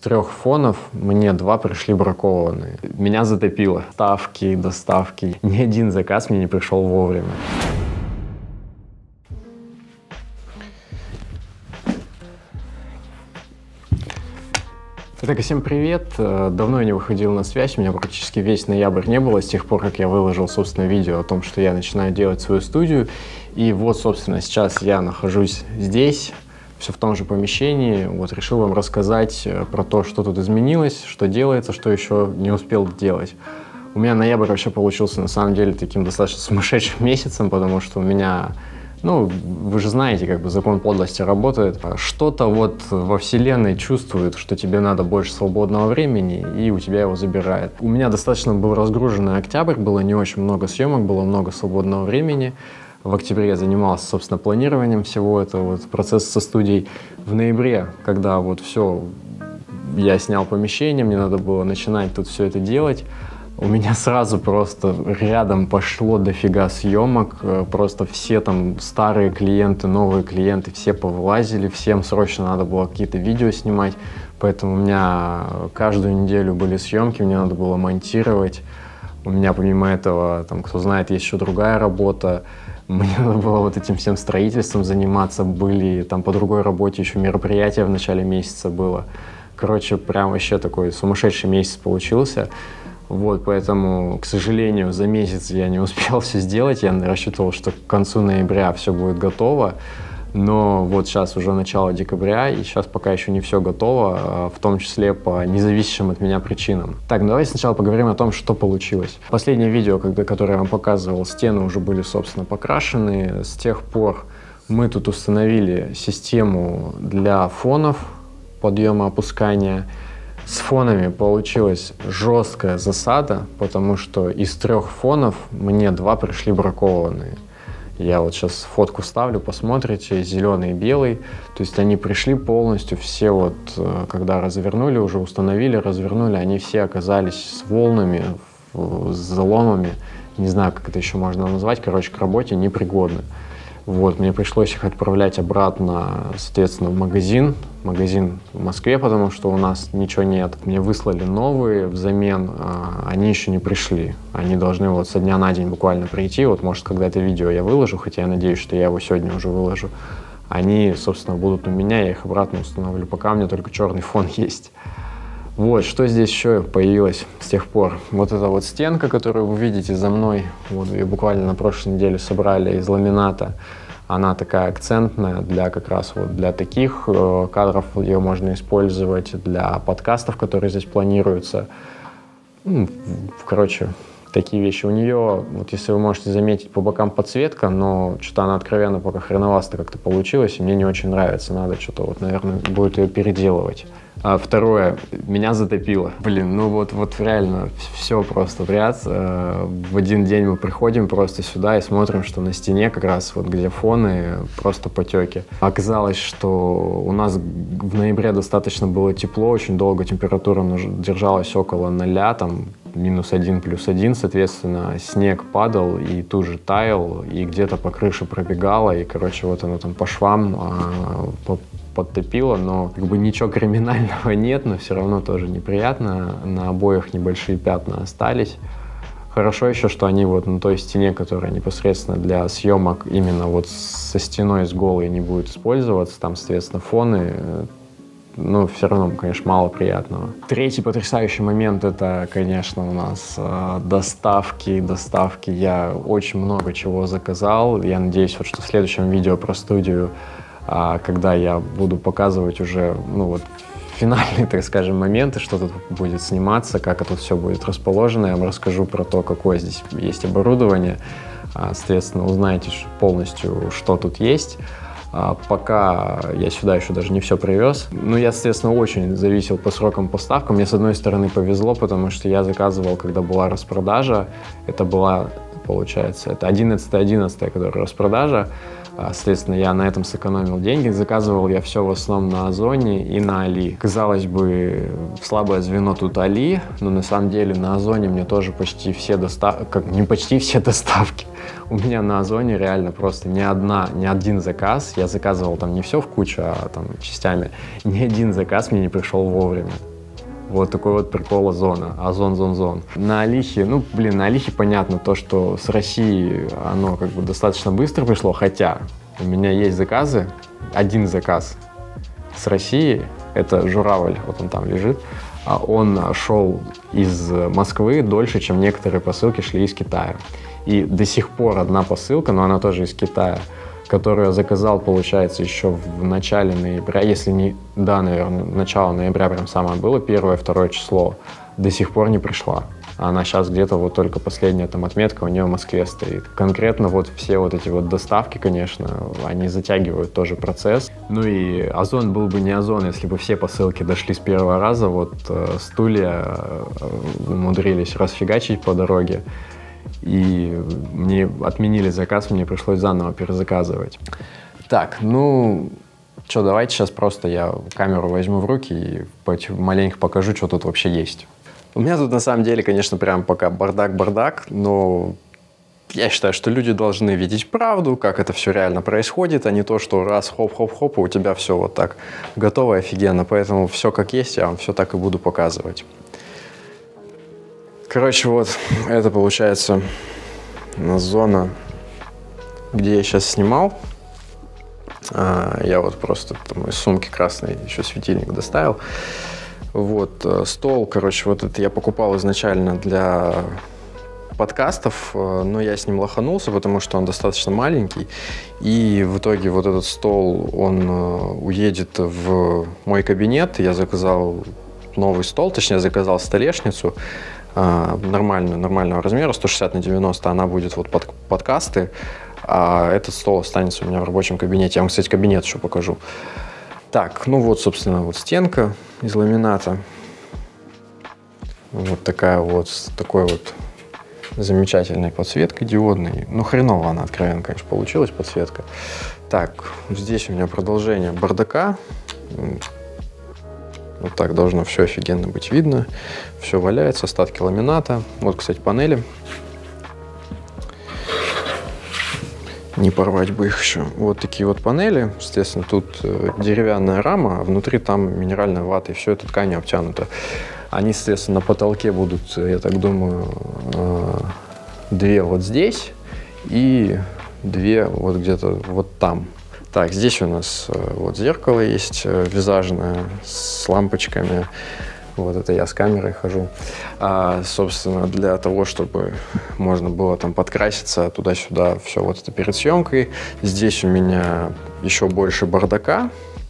3 фонов мне 2 пришли бракованные. Меня затопило. Ставки, доставки. Ни один заказ мне не пришел вовремя. Итак, всем привет. Давно я не выходил на связь, у меня практически весь ноябрь не было с тех пор, как я выложил, собственно, видео о том, что я начинаю делать свою студию. И вот, собственно, сейчас я нахожусь здесь, все в том же помещении. Вот решил вам рассказать про то, что тут изменилось, что делается, что еще не успел делать. У меня ноябрь вообще получился, на самом деле, таким достаточно сумасшедшим месяцем, потому что у меня... Ну, вы же знаете, как бы закон подлости работает. Что-то вот во вселенной чувствует, что тебе надо больше свободного времени, и у тебя его забирает. У меня достаточно был разгруженный октябрь, было не очень много съемок, было много свободного времени. В октябре я занимался, собственно, планированием всего этого вот процесса со студией. В ноябре, когда вот все, я снял помещение, мне надо было начинать тут все это делать, у меня сразу просто рядом пошло дофига съемок, просто все там старые клиенты, новые клиенты, все повылазили, всем срочно надо было какие-то видео снимать, поэтому у меня каждую неделю были съемки, мне надо было монтировать. У меня помимо этого, там, кто знает, есть еще другая работа, мне надо было вот этим всем строительством заниматься, были там по другой работе еще мероприятия в начале месяца было. Короче, прям вообще такой сумасшедший месяц получился. Вот, поэтому, к сожалению, за месяц я не успел все сделать. Я рассчитывал, что к концу ноября все будет готово. Но вот сейчас уже начало декабря, и сейчас пока еще не все готово, в том числе по независящим от меня причинам. Так, ну давайте сначала поговорим о том, что получилось. Последнее видео, которое я вам показывал, стены уже были, собственно, покрашены. С тех пор мы тут установили систему для фонов, подъема, опускания. С фонами получилась жесткая засада, потому что из 3 фонов мне 2 пришли бракованные. Я вот сейчас фотку ставлю, посмотрите, зеленый и белый. То есть они пришли полностью, все вот, когда развернули, уже установили, развернули, они все оказались с волнами, с заломами. Не знаю, как это еще можно назвать, короче, к работе непригодны. Вот, мне пришлось их отправлять обратно, соответственно, в магазин в Москве, потому что у нас ничего нет. Мне выслали новые взамен, они еще не пришли. Они должны вот со дня на день буквально прийти. Вот, может, когда это видео я выложу, хотя я надеюсь, что я его сегодня уже выложу. Они, собственно, будут у меня, я их обратно установлю. Пока у меня только черный фон есть. Вот, что здесь еще появилось с тех пор. Вот эта вот стенка, которую вы видите за мной, вот ее буквально на прошлой неделе собрали из ламината. Она такая акцентная для как раз вот для таких кадров, ее можно использовать для подкастов, которые здесь планируются. Короче, такие вещи. У нее, вот если вы можете заметить, по бокам подсветка, но что-то она откровенно пока хреновасто как-то получилась, и мне не очень нравится. Надо что-то вот, наверное, будет ее переделывать. А второе, меня затопило. Блин, ну вот реально все просто в ряд. В один день мы приходим просто сюда и смотрим, что на стене как раз вот где фоны, просто потеки. Оказалось, что у нас в ноябре достаточно было тепло, очень долго температура держалась около 0, там -1, +1, соответственно, снег падал и тут же таял, и где-то по крыше пробегало, и, короче, вот оно там по швам подтопило, но как бы ничего криминального нет, но все равно тоже неприятно. На обоях небольшие пятна остались. Хорошо еще, что они вот на той стене, которая непосредственно для съемок именно вот со стеной с голой не будет использоваться, там, соответственно, фоны, но все равно, конечно, мало приятного. Третий потрясающий момент — это, конечно, у нас доставки. Я очень много чего заказал. Я надеюсь, вот, что в следующем видео про студию, когда я буду показывать уже, ну вот, финальные, так скажем, моменты, что тут будет сниматься, как это все будет расположено, я вам расскажу про то, какое здесь есть оборудование, соответственно, узнаете полностью, что тут есть. Пока я сюда еще даже не все привез. Но я, соответственно, очень зависел по срокам поставки. Мне, с одной стороны, повезло, потому что я заказывал, когда была распродажа. Это была, получается, это 11.11, которая распродажа. Соответственно, я на этом сэкономил деньги. Заказывал я все в основном на Озоне и на Али. Казалось бы, слабое звено тут Али, но на самом деле на Озоне мне тоже почти все доставки, не почти все доставки. У меня на Озоне реально просто ни один заказ, я заказывал там не все в кучу, а там частями, ни один заказ мне не пришел вовремя. Вот такой вот прикол Озона. Озон, зон, зон. На Алихе, ну, блин, на Алихе понятно то, что с России оно как бы достаточно быстро пришло, хотя у меня есть заказы. Один заказ с России, это журавль, вот он там лежит. Он шел из Москвы дольше, чем некоторые посылки шли из Китая. И до сих пор одна посылка, но она тоже из Китая, которую я заказал, получается, еще в начале ноября, если не, да, наверное, начало ноября прям самое было, 1-2 число, до сих пор не пришла. Она сейчас где-то вот только последняя там отметка у нее в Москве стоит. Конкретно вот все вот эти вот доставки, конечно, они затягивают тоже процесс. Ну и Озон был бы не Озон, если бы все посылки дошли с первого раза. Вот стулья умудрились расфигачить по дороге. И мне отменили заказ, мне пришлось заново перезаказывать. Так, ну, что, давайте сейчас просто я камеру возьму в руки и маленько покажу, что тут вообще есть. У меня тут на самом деле, конечно, прям пока бардак-бардак, но я считаю, что люди должны видеть правду, как это все реально происходит, а не то, что раз, хоп-хоп-хоп, и у тебя все вот так готово, офигенно. Поэтому все как есть, я вам все так и буду показывать. Короче, вот это получается зона, где я сейчас снимал. Я вот просто там из сумки красной еще светильник доставил. Вот стол, короче, вот это я покупал изначально для подкастов, но я с ним лоханулся, потому что он достаточно маленький. И в итоге вот этот стол, он уедет в мой кабинет. Я заказал новый стол, точнее, заказал столешницу. Нормального размера, 160 на 90, она будет вот под подкасты, а этот стол останется у меня в рабочем кабинете. Я вам, кстати, кабинет еще покажу. Так, ну вот, собственно, вот стенка из ламината. Вот такая вот, с такой вот замечательной подсветкой диодной. Ну, хреново она, откровенно, конечно, получилась, подсветка. Так, здесь у меня продолжение бардака. Вот так должно все офигенно быть видно. Все валяется, остатки ламината. Вот, кстати, панели. Не порвать бы их еще. Вот такие вот панели. Естественно, тут деревянная рама, а внутри там минеральная вата, и все это тканью обтянуто. Они, естественно, на потолке будут, я так думаю, 2 вот здесь и 2 вот где-то вот там. Так, здесь у нас вот зеркало есть визажное с лампочками. Вот это я с камерой хожу. Собственно, для того, чтобы можно было там подкраситься туда-сюда, все вот это перед съемкой. Здесь у меня еще больше бардака.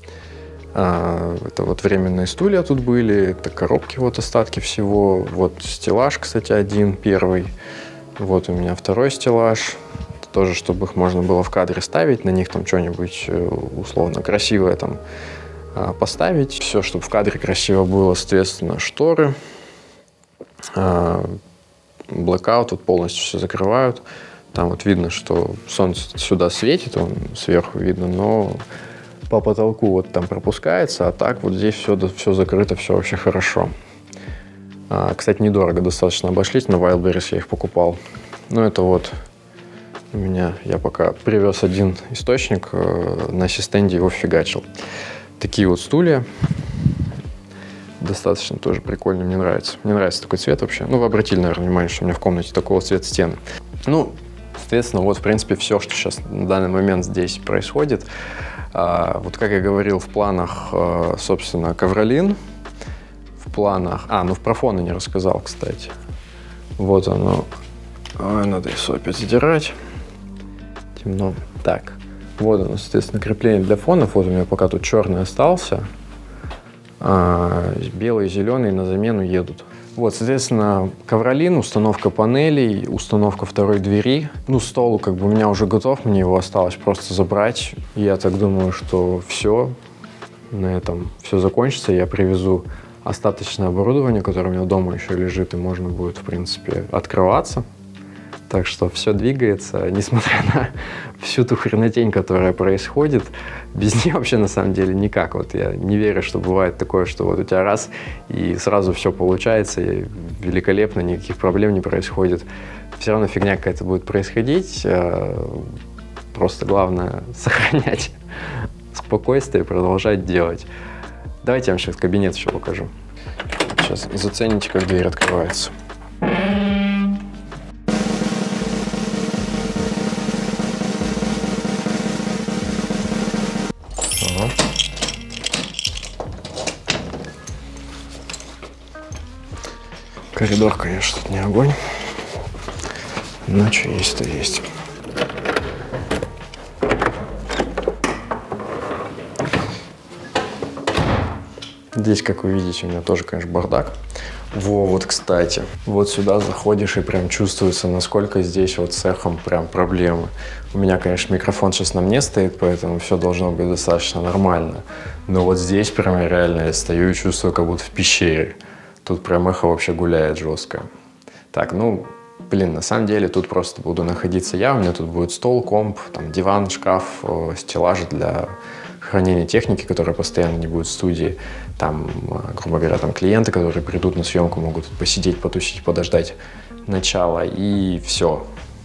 Это вот временные стулья тут были, это коробки, вот остатки всего. Вот стеллаж, кстати, первый. Вот у меня второй стеллаж. Тоже, чтобы их можно было в кадре ставить, на них там что-нибудь условно красивое там поставить. Все, чтобы в кадре красиво было, соответственно, шторы. Blackout тут полностью все закрывают. Там вот видно, что солнце сюда светит, он сверху видно, но по потолку вот там пропускается, а так вот здесь все закрыто, все вообще хорошо. Кстати, недорого достаточно обошлись, на Wildberries я их покупал. Ну, это вот у меня, я пока привез один источник, на ассистенте его фигачил. Такие вот стулья. Достаточно тоже прикольно, мне нравится. Мне нравится такой цвет вообще. Ну, вы обратили, наверное, внимание, что у меня в комнате такого цвета стены. Ну, соответственно, вот, в принципе, все, что сейчас на данный момент здесь происходит. Вот, как я говорил, в планах, собственно, ковролин. В планах... ну, в профоны не рассказал, кстати. Вот оно. Ой, надо ISO опять задирать. Темно. Так, вот оно, соответственно, крепление для фонов. Вот у меня пока тут черный остался. Белый и зеленый на замену едут. Вот, соответственно, ковролин, установка панелей, установка второй двери. Ну, стол как бы у меня уже готов, мне его осталось просто забрать. Я так думаю, что все, на этом все закончится. Я привезу остаточное оборудование, которое у меня дома еще лежит, и можно будет, в принципе, открываться. Так что все двигается, несмотря на всю ту хренотень, которая происходит. Без нее вообще на самом деле никак. Вот я не верю, что бывает такое, что вот у тебя раз и сразу все получается, и великолепно, никаких проблем не происходит. Все равно фигня какая-то будет происходить. Просто главное сохранять спокойствие и продолжать делать. Давайте я вам сейчас кабинет еще покажу. сейчас зацените, как дверь открывается. Коридор, конечно, тут не огонь, но что есть, то есть. Здесь, как вы видите, у меня тоже, конечно, бардак. Вот, кстати, вот сюда заходишь и прям чувствуется, насколько здесь вот с эхом прям проблемы. У меня, конечно, микрофон сейчас на мне стоит, поэтому все должно быть достаточно нормально. Но вот здесь прям реально я стою и чувствую, как будто в пещере. Тут прям эхо вообще гуляет жестко. Так, ну, блин, на самом деле тут просто буду находиться я. У меня тут будет стол, комп, там диван, шкаф, стеллажи для хранения техники, которая постоянно не будет в студии. Там, грубо говоря, там клиенты, которые придут на съемку, могут посидеть, потусить, подождать начала, и все.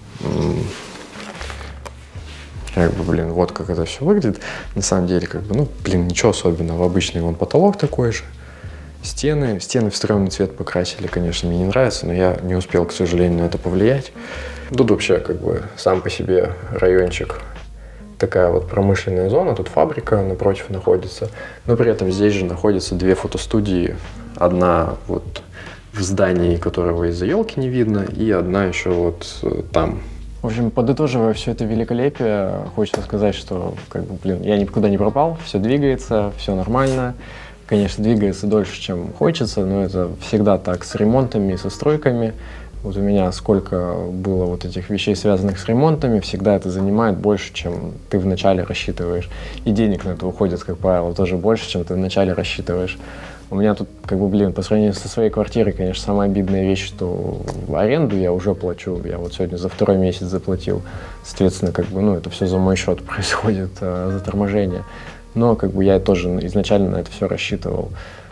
Как бы, блин, вот как это все выглядит. На самом деле, как бы, ну, блин, ничего особенного. Обычный вон потолок такой же. Стены в стрёмный цвет покрасили, конечно, мне не нравится, но я не успел, к сожалению, на это повлиять. Тут вообще, как бы, сам по себе райончик. Такая вот промышленная зона, тут фабрика напротив находится, но при этом здесь же находятся две фотостудии. Одна вот в здании, которого из-за елки не видно, и одна еще вот там. В общем, подытоживая все это великолепие, хочется сказать, что, как бы, блин, я никуда не пропал, все двигается, все нормально. Конечно, двигается дольше, чем хочется, но это всегда так с ремонтами, со стройками. Вот у меня сколько было вот этих вещей, связанных с ремонтами, всегда это занимает больше, чем ты вначале рассчитываешь. И денег на это уходит, как правило, тоже больше, чем ты вначале рассчитываешь. У меня тут, как бы, блин, по сравнению со своей квартирой, конечно, самая обидная вещь, что аренду я уже плачу. Я вот сегодня за 2-й месяц заплатил. Соответственно, как бы, ну, это все за мой счет происходит, заторможение. Но, как бы, я тоже изначально на это все рассчитывал.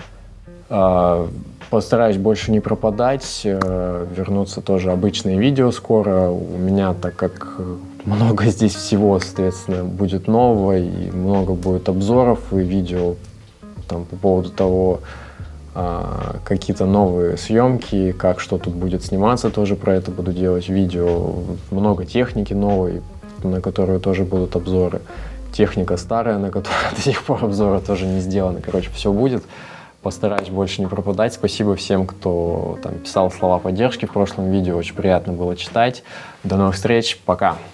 Постараюсь больше не пропадать, вернуться тоже обычные видео скоро. У меня, так как много здесь всего, соответственно, будет нового, и много будет обзоров и видео там, по поводу того, какие-то новые съемки, как что тут будет сниматься, тоже про это буду делать видео. Много техники новой, на которую тоже будут обзоры. Техника старая, на которую до сих пор обзоры тоже не сделаны. Короче, все будет. Постараюсь больше не пропадать. Спасибо всем, кто там писал слова поддержки в прошлом видео. Очень приятно было читать. До новых встреч. Пока.